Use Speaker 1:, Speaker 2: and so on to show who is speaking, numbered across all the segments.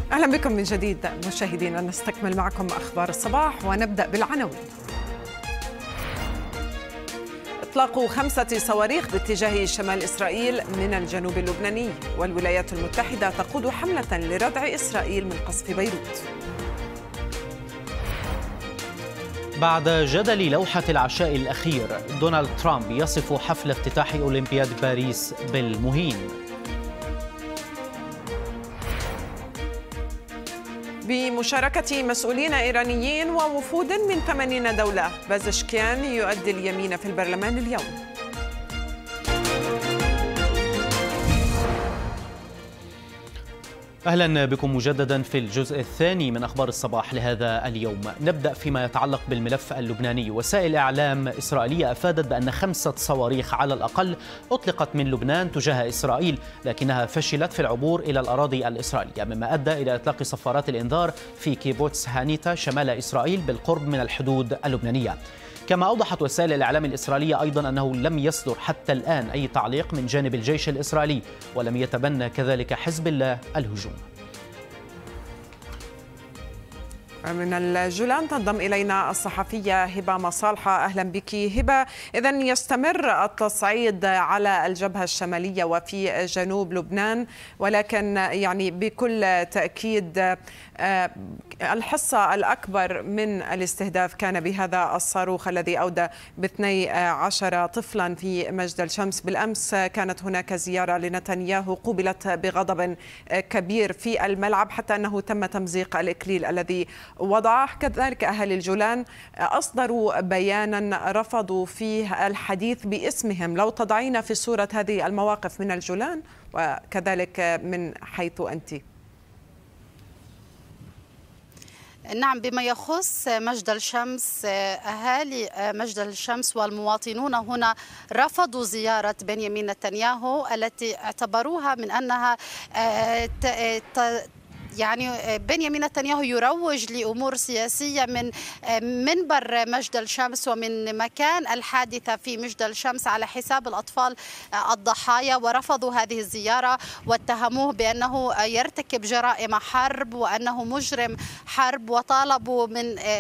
Speaker 1: أهلا بكم من جديد مشاهدينا، نستكمل معكم أخبار الصباح ونبدأ بالعناوين. إطلاق 5 صواريخ باتجاه شمال إسرائيل من الجنوب اللبناني، والولايات المتحدة تقود حملة لردع إسرائيل من قصف بيروت.
Speaker 2: بعد جدل لوحة العشاء الأخير، دونالد ترامب يصف حفل افتتاح أولمبياد باريس بالمهين.
Speaker 1: بمشاركة مسؤولين إيرانيين ووفود من 80 دولة، بازشكيان يؤدي اليمين في البرلمان اليوم.
Speaker 2: أهلا بكم مجددا في الجزء الثاني من أخبار الصباح لهذا اليوم. نبدأ فيما يتعلق بالملف اللبناني. وسائل إعلام إسرائيلية أفادت بأن 5 صواريخ على الأقل أطلقت من لبنان تجاه إسرائيل، لكنها فشلت في العبور إلى الأراضي الإسرائيلية، مما أدى إلى إطلاق صفارات الإنذار في كيبوتس هانيتا شمال إسرائيل بالقرب من الحدود اللبنانية. كما أوضحت وسائل الإعلام الإسرائيلية أيضا أنه لم يصدر حتى الآن أي تعليق من جانب الجيش الإسرائيلي، ولم يتبنى كذلك حزب الله الهجوم.
Speaker 1: من الجولان تنضم إلينا الصحفية هبة مصالحة. أهلا بك هبة. إذن يستمر التصعيد على الجبهة الشمالية وفي جنوب لبنان، ولكن يعني بكل تأكيد الحصة الأكبر من الاستهداف كان بهذا الصاروخ الذي أودى ب12 طفلا في مجد الشمس. بالأمس كانت هناك زيارة لنتنياهو قوبلت بغضب كبير في الملعب، حتى أنه تم تمزيق الإكليل الذي وضعه. كذلك أهل الجولان أصدروا بيانا رفضوا فيه الحديث باسمهم. لو تضعين في صورة هذه المواقف من الجولان وكذلك من حيث أنت.
Speaker 3: نعم، بما يخص مجد الشمس، أهالي مجد الشمس والمواطنون هنا رفضوا زيارة بنيامين نتنياهو التي اعتبروها من أنها يعني بنيامين نتنياهو يروج لأمور سياسية من منبر مجد الشمس ومن مكان الحادثة في مجد الشمس على حساب الأطفال الضحايا، ورفضوا هذه الزيارة واتهموه بأنه يرتكب جرائم حرب وأنه مجرم حرب، وطالبوا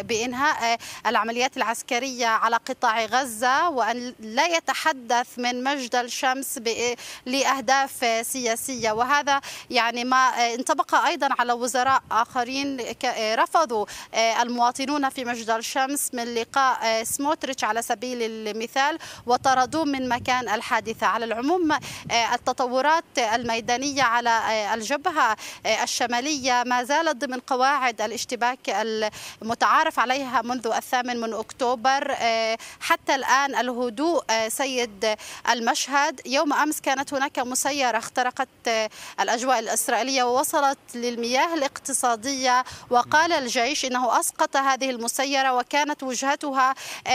Speaker 3: بإنهاء العمليات العسكرية على قطاع غزة وأن لا يتحدث من مجد الشمس لأهداف سياسية. وهذا يعني ما انطبق أيضا على وزراء آخرين. رفضوا المواطنون في مجد الشمس من لقاء سموتريتش على سبيل المثال وطردوه من مكان الحادثة. على العموم التطورات الميدانية على الجبهة الشمالية ما زالت ضمن قواعد الاشتباك المتعارف عليها منذ 8 أكتوبر. حتى الآن الهدوء سيد المشهد. يوم أمس كانت هناك مسيرة اخترقت الأجواء الإسرائيلية ووصلت للمياه الاقتصادية، وقال الجيش إنه أسقط هذه المسيرة، وكانت وجهتها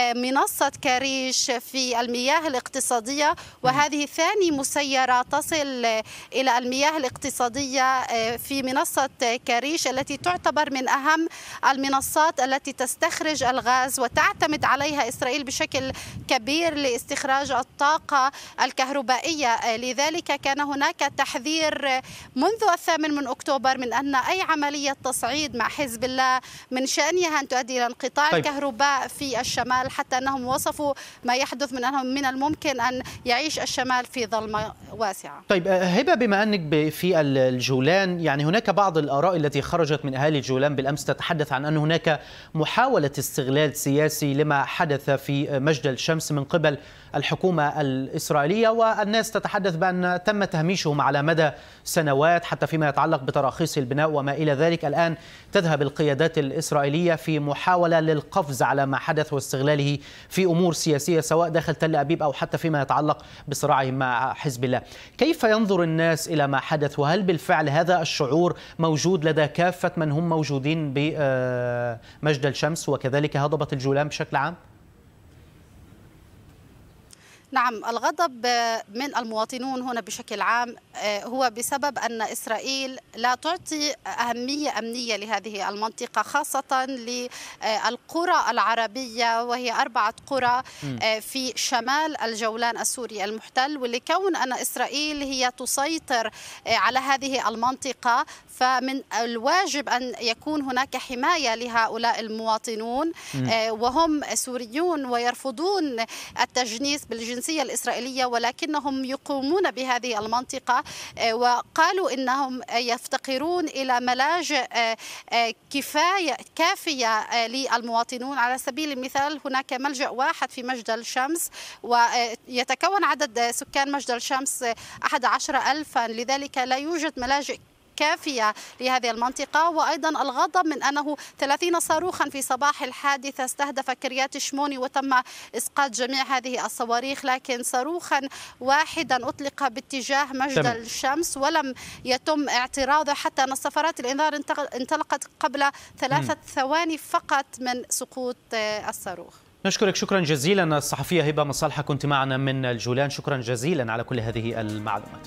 Speaker 3: منصة كريش في المياه الاقتصادية، وهذه ثاني مسيرة تصل إلى المياه الاقتصادية في منصة كريش التي تعتبر من أهم المنصات التي تستخرج الغاز وتعتمد عليها إسرائيل بشكل كبير لاستخراج الطاقة الكهربائية. لذلك كان هناك تحذير منذ 8 أكتوبر من أن أي عملية تصعيد مع حزب الله من شأنها أن تؤدي إلى انقطاع الكهرباء في الشمال، حتى أنهم وصفوا ما يحدث من أنهم من الممكن أن يعيش الشمال في ظلمة واسعة.
Speaker 2: طيب هبة، بما أنك في الجولان، يعني هناك بعض الآراء التي خرجت من أهالي الجولان بالأمس تتحدث عن أن هناك محاولة استغلال سياسي لما حدث في مجد الشمس من قبل الحكومة الإسرائيلية، والناس تتحدث بأن تم تهميشهم على مدى سنوات حتى فيما يتعلق بتراخيص البناء وما إلى ذلك. الآن تذهب القيادات الإسرائيلية في محاولة للقفز على ما حدث واستغلاله في أمور سياسية سواء داخل تل أبيب أو حتى فيما يتعلق بصراعهم مع حزب الله. كيف ينظر الناس إلى ما حدث، وهل بالفعل هذا الشعور موجود لدى كافة من هم موجودين بمجد الشمس وكذلك هضبة الجولان بشكل عام؟
Speaker 3: نعم، الغضب من المواطنون هنا بشكل عام هو بسبب أن إسرائيل لا تعطي أهمية أمنية لهذه المنطقة، خاصة للقرى العربية، وهي 4 قرى في شمال الجولان السوري المحتل. ولكون أن إسرائيل هي تسيطر على هذه المنطقة، فمن الواجب أن يكون هناك حماية لهؤلاء المواطنون، وهم سوريون ويرفضون التجنيس بالجنسية الإسرائيلية، ولكنهم يقومون بهذه المنطقة، وقالوا إنهم يفتقرون إلى ملاجئ كافية للمواطنون. على سبيل المثال هناك ملجأ واحد في مجدل الشمس، ويتكون عدد سكان مجدل الشمس 11,000، لذلك لا يوجد ملاجئ كافية لهذه المنطقة. وأيضا الغضب من أنه 30 صاروخا في صباح الحادثة استهدف كريات شموني وتم إسقاط جميع هذه الصواريخ، لكن صاروخا واحدا أطلق باتجاه مجدل الشمس ولم يتم اعتراضه، حتى أن صفارات الإنذار انطلقت قبل 3 ثواني فقط من سقوط الصاروخ.
Speaker 2: نشكرك شكرا جزيلا الصحفية هبة مصالحة، كنت معنا من الجولان، شكرا جزيلا على كل هذه المعلومات.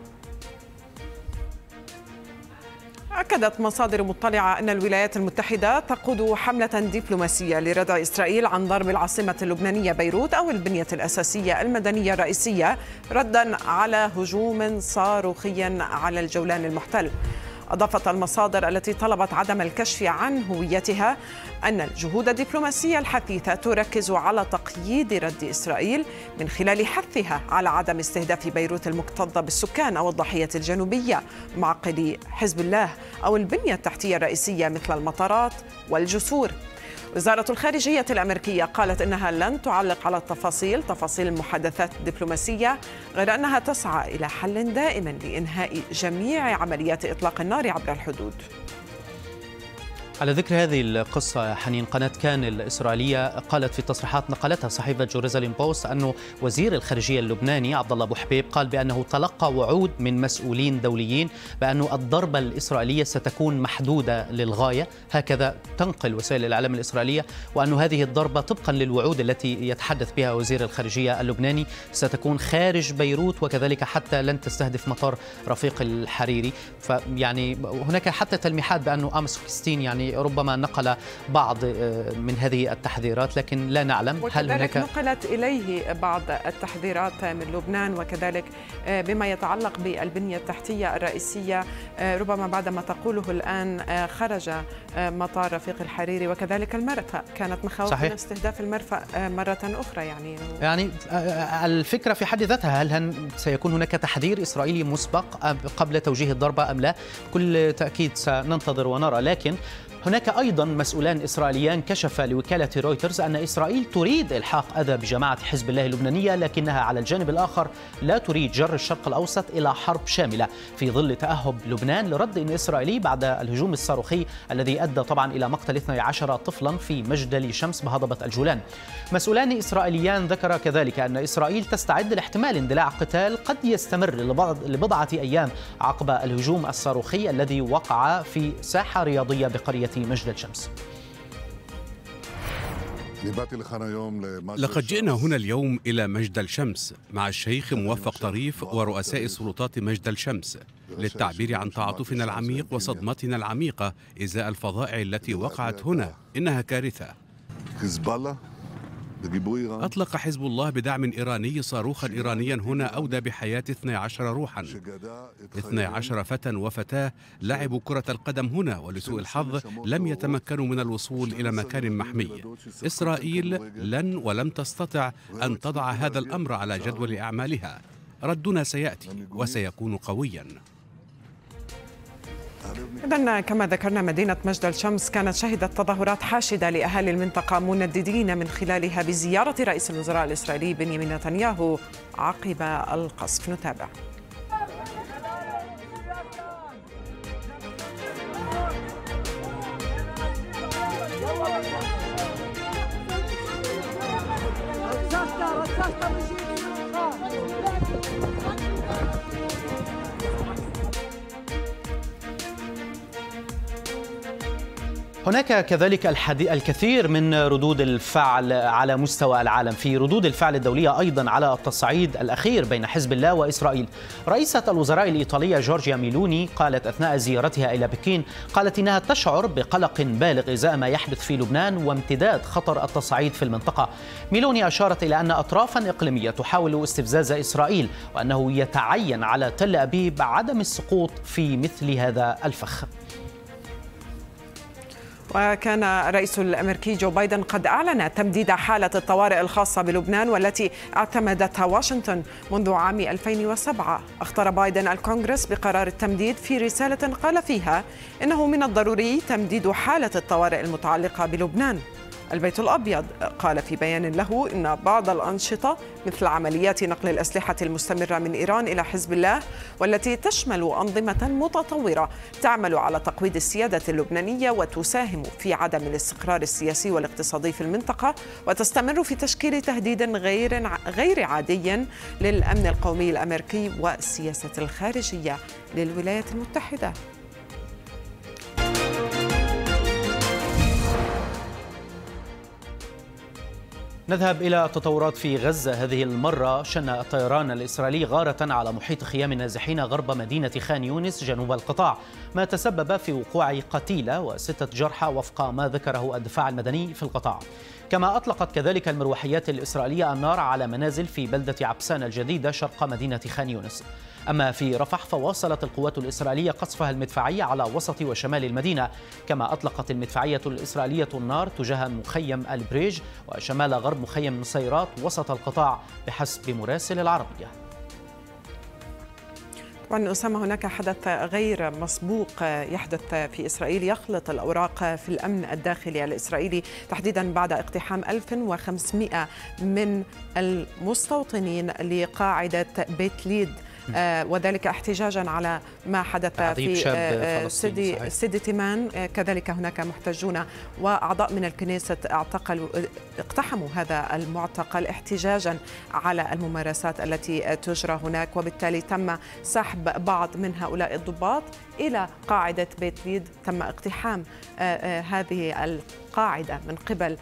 Speaker 1: أكدت مصادر مطلعة أن الولايات المتحدة تقود حملة دبلوماسية لردع إسرائيل عن ضرب العاصمة اللبنانية بيروت أو البنية الأساسية المدنية الرئيسية، ردا على هجوم صاروخي على الجولان المحتل. أضافت المصادر التي طلبت عدم الكشف عن هويتها أن الجهود الدبلوماسية الحثيثة تركز على تقييد رد إسرائيل من خلال حثها على عدم استهداف بيروت المكتظة بالسكان أو الضاحية الجنوبية، معقل حزب الله أو البنية التحتية الرئيسية مثل المطارات والجسور. وزارة الخارجية الأمريكية قالت إنها لن تعلق على تفاصيل المحادثات الدبلوماسية، غير أنها تسعى إلى حل دائم لإنهاء جميع عمليات إطلاق النار عبر الحدود.
Speaker 2: على ذكر هذه القصة حنين، قناة كان الإسرائيلية قالت في تصريحات نقلتها صحيفة جيروزاليم بوست أنه وزير الخارجية اللبناني عبد الله أبو حبيب قال بأنه تلقى وعود من مسؤولين دوليين بأنه الضربة الإسرائيلية ستكون محدودة للغاية، هكذا تنقل وسائل الإعلام الإسرائيلية، وأن هذه الضربة طبقا للوعود التي يتحدث بها وزير الخارجية اللبناني ستكون خارج بيروت، وكذلك حتى لن تستهدف مطار رفيق الحريري. فيعني هناك حتى تلميحات بأنه أمس كريستين يعني ربما نقل بعض من هذه التحذيرات، لكن لا نعلم هل هناك
Speaker 1: نقلت إليه بعض التحذيرات من لبنان، وكذلك بما يتعلق بالبنية التحتية الرئيسية، ربما بعد ما تقوله الآن خرج مطار رفيق الحريري وكذلك المرفأ، كانت مخاوف من استهداف المرفأ مرة أخرى. يعني
Speaker 2: الفكرة في حد ذاتها، هل سيكون هناك تحذير إسرائيلي مسبق قبل توجيه الضربة أم لا؟ بكل تأكيد سننتظر ونرى. لكن هناك أيضا مسؤولان إسرائيليان كشف لوكالة رويترز أن إسرائيل تريد إلحاق أذى بجماعة حزب الله اللبنانية، لكنها على الجانب الآخر لا تريد جر الشرق الأوسط إلى حرب شاملة، في ظل تأهب لبنان لرد إسرائيلي بعد الهجوم الصاروخي الذي أدى طبعا إلى مقتل 12 طفلا في مجدل شمس بهضبة الجولان. مسؤولان إسرائيليان ذكر كذلك أن إسرائيل تستعد لاحتمال اندلاع قتال قد يستمر لبضعة أيام عقب الهجوم الصاروخي الذي وقع في ساحة رياضية بقرية مجدل شمس.
Speaker 4: لقد جئنا هنا اليوم إلى مجدل شمس مع الشيخ موفق طريف ورؤساء سلطات مجدل شمس للتعبير عن تعاطفنا العميق وصدمتنا العميقة إزاء الفظائع التي وقعت هنا. إنها كارثة. أطلق حزب الله بدعم إيراني صاروخا إيرانيا هنا أودى بحياة 12 روحا. 12 فتى وفتاة لعبوا كرة القدم هنا، ولسوء الحظ لم يتمكنوا من الوصول إلى مكان محمي. إسرائيل ولم تستطع أن تضع هذا الأمر على جدول أعمالها. ردنا سيأتي وسيكون قويا.
Speaker 1: إذن كما ذكرنا، مدينة مجدل شمس كانت شهدت تظاهرات حاشدة لأهالي المنطقة منددين من خلالها بزيارة رئيس الوزراء الإسرائيلي بنيامين نتنياهو عقب القصف. نتابع.
Speaker 2: هناك كذلك الكثير من ردود الفعل على مستوى العالم، في ردود الفعل الدولية أيضا على التصعيد الأخير بين حزب الله وإسرائيل. رئيسة الوزراء الإيطالية جورجيا ميلوني قالت أثناء زيارتها إلى بكين، قالت إنها تشعر بقلق بالغ إزاء ما يحدث في لبنان وامتداد خطر التصعيد في المنطقة. ميلوني أشارت إلى أن أطرافا إقليمية تحاول استفزاز إسرائيل، وأنه يتعين على تل أبيب عدم السقوط في مثل هذا الفخ.
Speaker 1: وكان الرئيس الأمريكي جو بايدن قد أعلن تمديد حالة الطوارئ الخاصة بلبنان والتي اعتمدتها واشنطن منذ عام 2007. اختار بايدن الكونغرس بقرار التمديد في رسالة قال فيها إنه من الضروري تمديد حالة الطوارئ المتعلقة بلبنان. البيت الأبيض قال في بيان له إن بعض الأنشطة مثل عمليات نقل الأسلحة المستمرة من إيران إلى حزب الله والتي تشمل أنظمة متطورة تعمل على تقويض السيادة اللبنانية وتساهم في عدم الاستقرار السياسي والاقتصادي في المنطقة وتستمر في تشكيل تهديد غير عادي للأمن القومي الأمريكي والسياسة الخارجية للولايات المتحدة.
Speaker 2: نذهب إلى تطورات في غزة. هذه المرة شن الطيران الإسرائيلي غارة على محيط خيام النازحين غرب مدينة خان يونس جنوب القطاع، ما تسبب في وقوع قتيلة و6 جرحى وفق ما ذكره الدفاع المدني في القطاع. كما أطلقت كذلك المروحيات الإسرائيلية النار على منازل في بلدة عبسان الجديدة شرق مدينة خان يونس. أما في رفح فواصلت القوات الإسرائيلية قصفها المدفعي على وسط وشمال المدينة، كما أطلقت المدفعية الإسرائيلية النار تجاه مخيم البريج وشمال غرب مخيم نصيرات وسط القطاع بحسب مراسل العربية.
Speaker 1: طبعا أسامة، هناك حدث غير مسبوق يحدث في إسرائيل يخلط الأوراق في الأمن الداخلي الإسرائيلي، تحديدا بعد اقتحام 1500 من المستوطنين لقاعدة بيت ليد، وذلك احتجاجا على ما حدث في سيدي تيمان. كذلك هناك محتجون وأعضاء من الكنيسة اقتحموا هذا المعتقل احتجاجا على الممارسات التي تجرى هناك، وبالتالي تم سحب بعض من هؤلاء الضباط إلى قاعدة بيت ليد. تم اقتحام هذه القاعدة من قبل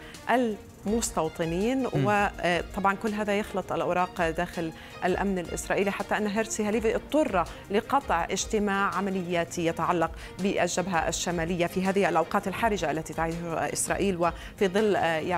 Speaker 1: مستوطنين، وطبعا كل هذا يخلط الأوراق داخل الأمن الإسرائيلي، حتى أن هيرتسي هاليفي اضطر لقطع اجتماع عملياتي يتعلق بالجبهة الشمالية في هذه الأوقات الحرجة التي تعيشها إسرائيل، وفي ظل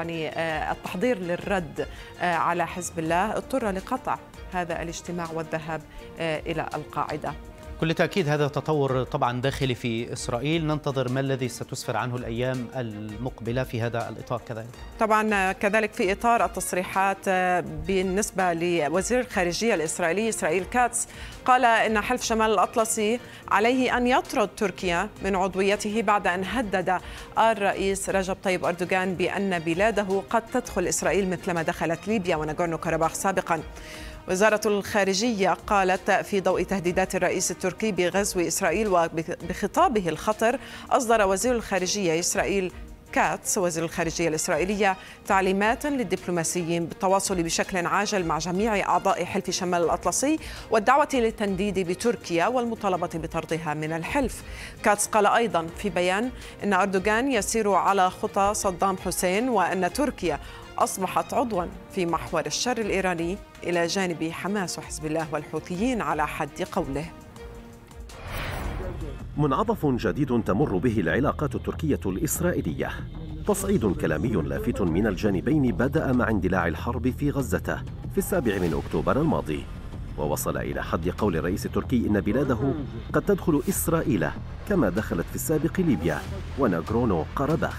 Speaker 1: التحضير للرد على حزب الله اضطر لقطع هذا الاجتماع والذهاب إلى القاعدة.
Speaker 2: بكل تأكيد هذا تطور طبعا داخلي في إسرائيل، ننتظر ما الذي ستسفر عنه الأيام المقبلة في هذا الإطار. كذلك
Speaker 1: طبعا كذلك في إطار التصريحات بالنسبة لوزير الخارجية الإسرائيلي إسرائيل كاتس، قال إن حلف شمال الأطلسي عليه أن يطرد تركيا من عضويته بعد أن هدد الرئيس رجب طيب أردوغان بأن بلاده قد تدخل إسرائيل مثلما دخلت ليبيا وناغورنو كاراباخ سابقا. وزارة الخارجية قالت في ضوء تهديدات الرئيس التركي بغزو إسرائيل وبخطابه الخطر، أصدر وزير الخارجية إسرائيل كاتس وزير الخارجية الإسرائيلية تعليمات للدبلوماسيين بالتواصل بشكل عاجل مع جميع أعضاء حلف شمال الأطلسي والدعوة للتنديد بتركيا والمطالبة بطردها من الحلف. كاتس قال أيضا في بيان إن أردوغان يسير على خطى صدام حسين، وأن تركيا أصبحت عضوا في محور الشر الإيراني إلى جانب حماس وحزب الله والحوثيين على حد قوله.
Speaker 5: منعطف جديد تمر به العلاقات التركية الإسرائيلية. تصعيد كلامي لافت من الجانبين بدأ مع اندلاع الحرب في غزة في 7 أكتوبر الماضي، ووصل إلى حد قول الرئيس التركي إن بلاده قد تدخل إسرائيل كما دخلت في السابق ليبيا وناغورنو كاراباخ.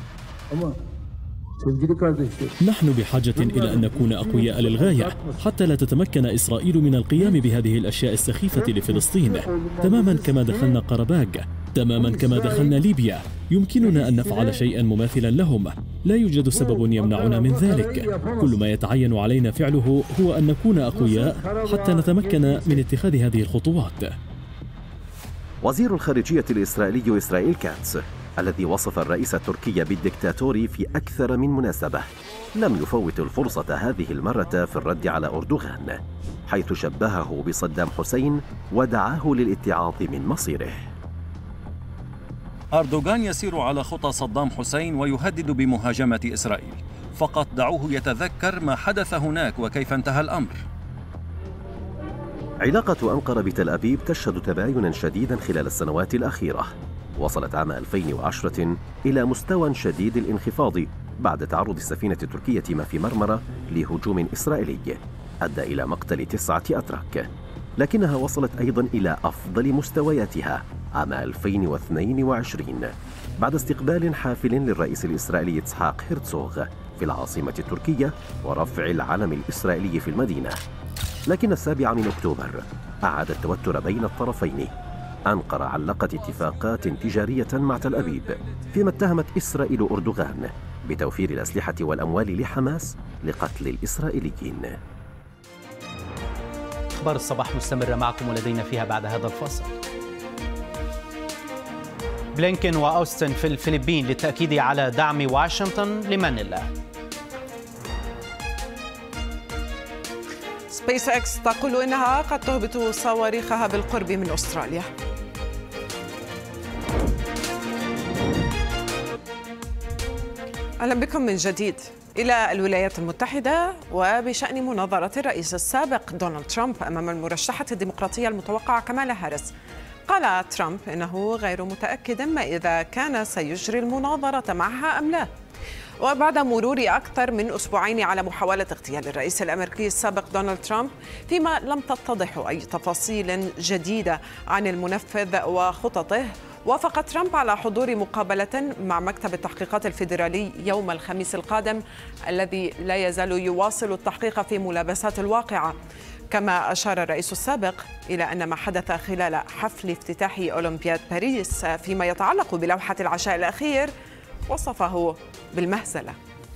Speaker 6: نحن بحاجة إلى أن نكون أقوياء للغاية حتى لا تتمكن إسرائيل من القيام بهذه الأشياء السخيفة لفلسطين، تماما كما دخلنا قرباغ، تماما كما دخلنا ليبيا. يمكننا أن نفعل شيئا مماثلا لهم، لا يوجد سبب يمنعنا من ذلك. كل ما يتعين علينا فعله هو أن نكون أقوياء حتى نتمكن من اتخاذ هذه الخطوات.
Speaker 5: وزير الخارجية الإسرائيلي إسرائيل كاتس، الذي وصف الرئيس التركي بالدكتاتوري في أكثر من مناسبة، لم يفوت الفرصة هذه المرة في الرد على أردوغان، حيث شبهه بصدام حسين ودعاه للاتعاظ من مصيره.
Speaker 7: أردوغان يسير على خطى صدام حسين ويهدد بمهاجمة إسرائيل، فقط دعوه يتذكر ما حدث هناك وكيف انتهى الأمر.
Speaker 5: علاقة أنقرة بتل أبيب تشهد تباينا شديدا خلال السنوات الأخيرة. وصلت عام 2010 إلى مستوى شديد الانخفاض بعد تعرض السفينة التركية ما في مرمرة لهجوم إسرائيلي أدى إلى مقتل 9 أتراك، لكنها وصلت أيضا إلى أفضل مستوياتها عام 2022 بعد استقبال حافل للرئيس الإسرائيلي إسحاق هرتزوغ في العاصمة التركية ورفع العلم الإسرائيلي في المدينة. لكن 7 أكتوبر أعاد التوتر بين الطرفين. أنقرة علقت اتفاقات تجارية مع تل أبيب، فيما اتهمت إسرائيل أردوغان بتوفير الأسلحة والأموال لحماس لقتل الإسرائيليين.
Speaker 2: أخبار الصباح مستمرة معكم ولدينا فيها بعد هذا الفاصل. بلينكن وأوستن في الفلبين للتأكيد على دعم واشنطن لمانيلا.
Speaker 1: سبيس إكس تقول إنها قد تهبط صواريخها بالقرب من أستراليا. أهلا بكم من جديد. إلى الولايات المتحدة وبشأن مناظرة الرئيس السابق دونالد ترامب أمام المرشحة الديمقراطية المتوقعة كامالا هاريس. قال ترامب إنه غير متأكد ما إذا كان سيجري المناظرة معها أم لا. وبعد مرور أكثر من أسبوعين على محاولة اغتيال الرئيس الأمريكي السابق دونالد ترامب، فيما لم تتضح أي تفاصيل جديدة عن المنفذ وخططه، وافق ترامب على حضور مقابلة مع مكتب التحقيقات الفيدرالي يوم الخميس القادم، الذي لا يزال يواصل التحقيق في ملابسات الواقعة. كما أشار الرئيس السابق إلى أن ما حدث خلال حفل افتتاح أولمبياد باريس فيما يتعلق بلوحة العشاء الأخير وصفه بالمهزلة.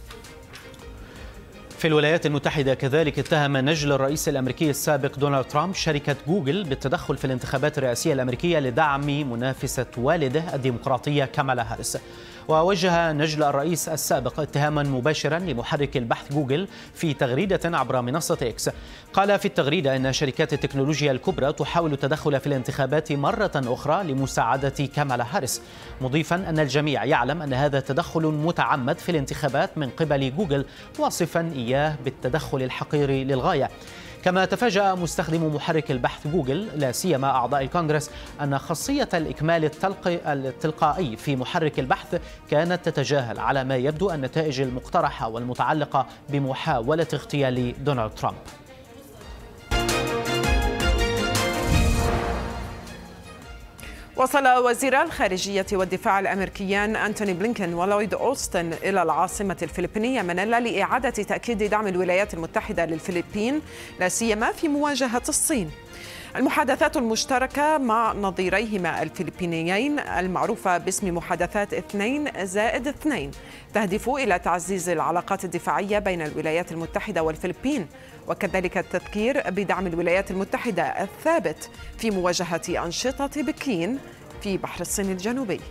Speaker 2: في الولايات المتحدة كذلك اتهم نجل الرئيس الأمريكي السابق دونالد ترامب شركة جوجل بالتدخل في الانتخابات الرئاسية الأمريكية لدعم منافسة والده الديمقراطية كامالا هاريس. ووجه نجل الرئيس السابق اتهاما مباشرا لمحرك البحث جوجل في تغريدة عبر منصة إكس. قال في التغريدة أن شركات التكنولوجيا الكبرى تحاول التدخل في الانتخابات مرة أخرى لمساعدة كامالا هاريس، مضيفا أن الجميع يعلم أن هذا تدخل متعمد في الانتخابات من قبل جوجل، واصفا إياه بالتدخل الحقير للغاية. كما تفاجأ مستخدم محرك البحث جوجل لا سيما أعضاء الكونغرس أن خاصية الإكمال التلقائي في محرك البحث كانت تتجاهل على ما يبدو النتائج المقترحة والمتعلقة بمحاولة اغتيال دونالد ترامب.
Speaker 1: وصل وزيرا الخارجية والدفاع الأمريكيان أنتوني بلينكن ولويد أوستن إلى العاصمة الفلبينية مانيلا لإعادة تأكيد دعم الولايات المتحدة للفلبين لا سيما في مواجهة الصين. المحادثات المشتركة مع نظيريهما الفلبينيين المعروفة باسم محادثات 2+2 تهدف إلى تعزيز العلاقات الدفاعية بين الولايات المتحدة والفلبين، وكذلك التذكير بدعم الولايات المتحدة الثابت في مواجهة أنشطة بكين في بحر الصين الجنوبي.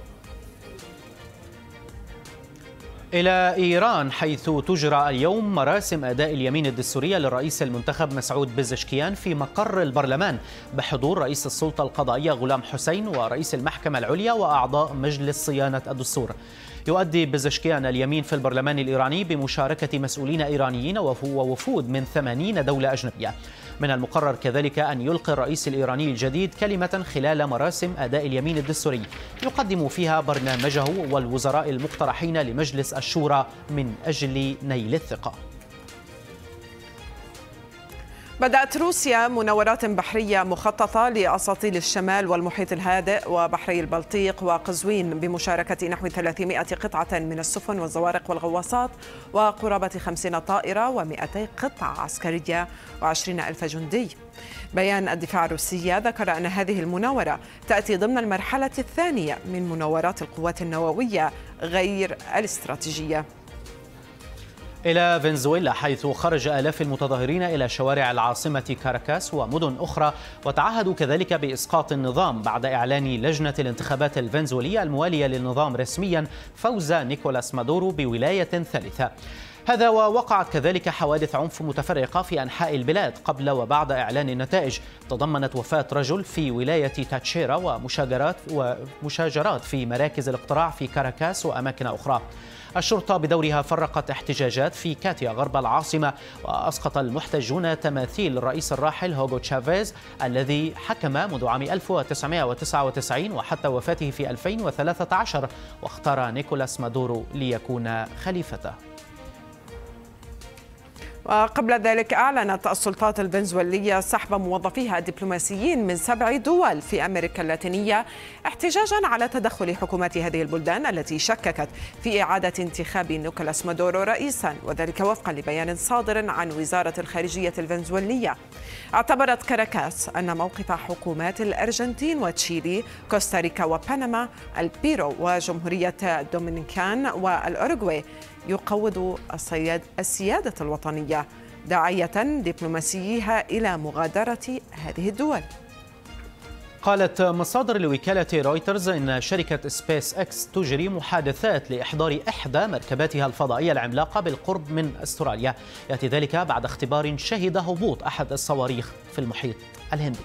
Speaker 2: إلى إيران، حيث تجرى اليوم مراسم أداء اليمين الدستورية للرئيس المنتخب مسعود بزشكيان في مقر البرلمان بحضور رئيس السلطة القضائية غلام حسين ورئيس المحكمة العليا وأعضاء مجلس صيانة الدستور. يؤدي بزشكيان اليمين في البرلمان الإيراني بمشاركة مسؤولين إيرانيين ووفود من 80 دولة أجنبية. من المقرر كذلك أن يلقي الرئيس الإيراني الجديد كلمة خلال مراسم أداء اليمين الدستوري يقدم فيها برنامجه والوزراء المقترحين لمجلس الشورى من أجل نيل الثقة.
Speaker 1: بدأت روسيا مناورات بحرية مخططة لأساطيل الشمال والمحيط الهادئ وبحري البلطيق وقزوين بمشاركة نحو 300 قطعة من السفن والزوارق والغواصات وقرابة 50 طائرة و200 قطعة عسكرية و20,000 جندي. بيان الدفاع الروسي ذكر أن هذه المناورة تأتي ضمن المرحلة الثانية من مناورات القوات النووية غير الاستراتيجية.
Speaker 2: إلى فنزويلا، حيث خرج آلاف المتظاهرين إلى شوارع العاصمة كاراكاس ومدن أخرى وتعهدوا كذلك بإسقاط النظام بعد إعلان لجنة الانتخابات الفنزويلية الموالية للنظام رسميا فوز نيكولاس مادورو بولاية ثالثة. هذا ووقعت كذلك حوادث عنف متفرقة في أنحاء البلاد قبل وبعد إعلان النتائج، تضمنت وفاة رجل في ولاية تاتشيرا ومشاجرات في مراكز الاقتراع في كاراكاس وأماكن أخرى. الشرطة بدورها فرقت احتجاجات في كاتيا غرب العاصمة، وأسقط المحتجون تماثيل الرئيس الراحل هوغو تشافيز الذي حكم منذ عام 1999 وحتى وفاته في 2013، واختار نيكولاس مادورو ليكون خليفته.
Speaker 1: وقبل ذلك أعلنت السلطات الفنزويلية سحب موظفيها الدبلوماسيين من 7 دول في أمريكا اللاتينية احتجاجا على تدخل حكومات هذه البلدان التي شككت في إعادة انتخاب نيكولاس مادورو رئيسا، وذلك وفقا لبيان صادر عن وزارة الخارجية الفنزويلية. اعتبرت كاراكاس أن موقف حكومات الأرجنتين وتشيلي كوستاريكا وبنما البيرو وجمهورية الدومينيكان والأوروغواي يقوض السيادة الوطنية، داعية دبلوماسيها إلى مغادرة هذه الدول.
Speaker 2: قالت مصادر لوكالة رويترز إن شركة سبيس إكس تجري محادثات لإحضار إحدى مركباتها الفضائية العملاقة بالقرب من أستراليا، يأتي ذلك بعد اختبار شهد هبوط أحد الصواريخ في المحيط الهندي.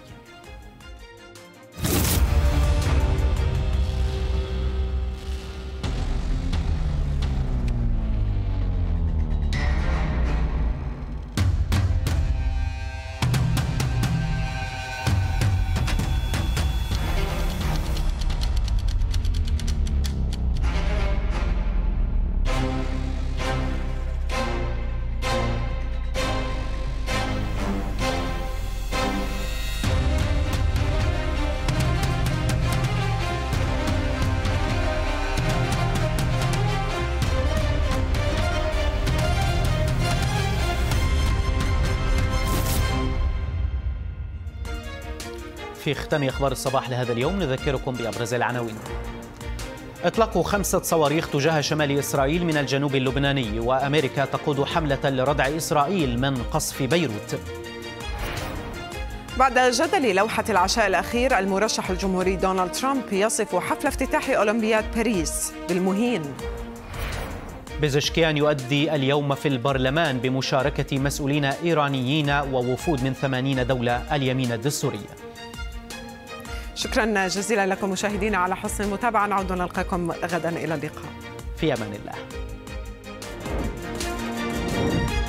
Speaker 2: في ختام أخبار الصباح لهذا اليوم نذكركم بأبرز العناوين. إطلاق 5 صواريخ تجاه شمال إسرائيل من الجنوب اللبناني، وأمريكا تقود حملة لردع إسرائيل من قصف بيروت.
Speaker 1: بعد جدل لوحة العشاء الأخير، المرشح الجمهوري دونالد ترامب يصف حفل افتتاح أولمبياد باريس بالمهين.
Speaker 2: بزشكيان يؤدي اليوم في البرلمان بمشاركة مسؤولين إيرانيين ووفود من 80 دولة اليمين الدستورية.
Speaker 1: شكرا جزيلا لكم مشاهدينا على حسن المتابعة، نعود نلقاكم غدا، إلى اللقاء
Speaker 2: في أمان الله.